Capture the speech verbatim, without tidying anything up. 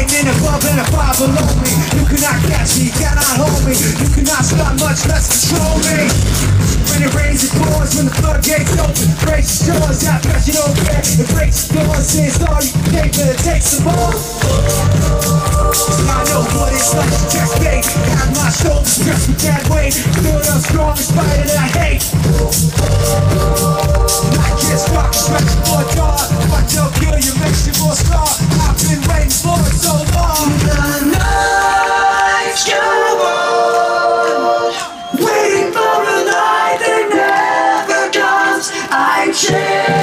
lightning above and a fire below me. You cannot catch me, cannot hold me. You cannot stop, much less control me. When it rains, it pours, when the floodgates open, breaks the shores, that pressure don't care. It breaks the doors, says all you can take, but it takes some more. So I know what it's like to just bait. Have my shoulders pressed with that weight. Feel I'm strong in spite of that hate. I can't stop stretching for a door. If I don't kill you, makes you more scar. I've been waiting for it so long. The night you want, waiting for a night that never comes. I change.